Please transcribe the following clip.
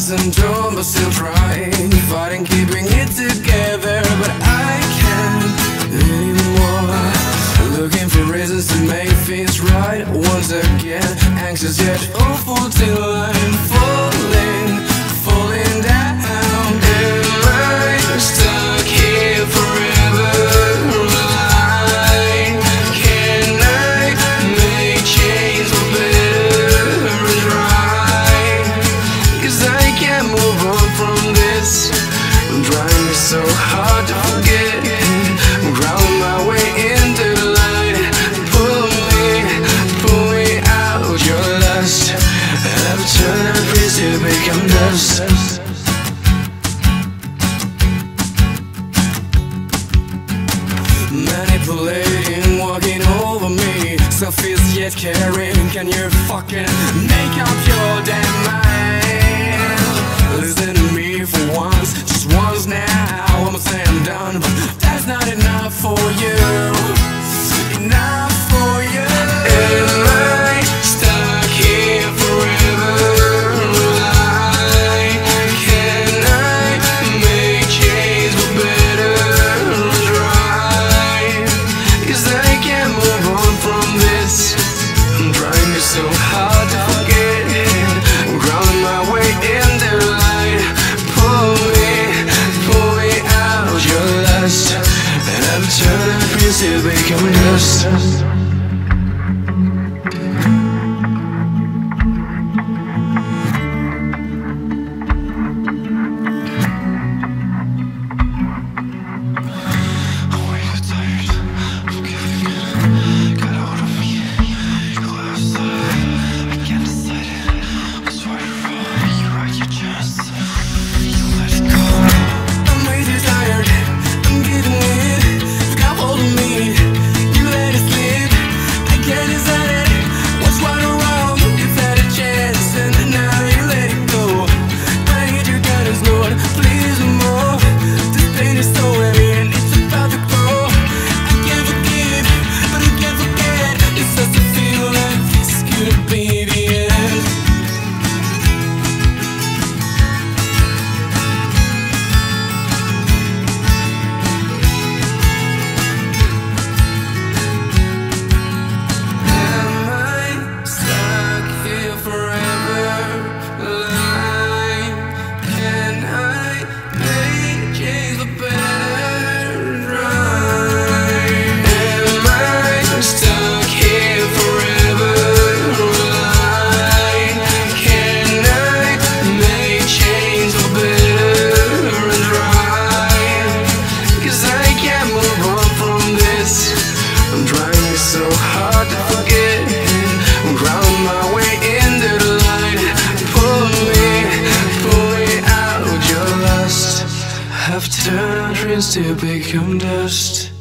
ups and downs, but still trying, fighting, keeping it together. But I can't anymore. Looking for reasons to make things right once again. Anxious yet hopeful till I'm falling down. Am I stuck here forever? Can I make change for better and right? 'Cause I can't move on from this. I'm trying so hard to forget. I'm grounding my way into the light. Pull me out your lust. And I've turned our dreams to become dust. Manipulating, walking over me, selfish yet caring. Can you fucking make up your damn mind? Listen to me for once, just once now. I'ma say I'm done, but that's not enough for you. Enough for you. Am I stuck here forever? Can I make change for better and right? 'Cause I can't move on from this. I'm trying so hard to forget. I'm grounding my way into the light. Pull me out your lust. And I've turned our dreams to become dust. So hard to forget. I'm grounding my way into the light. Pull me out your lust. Have turned dreams to become dust.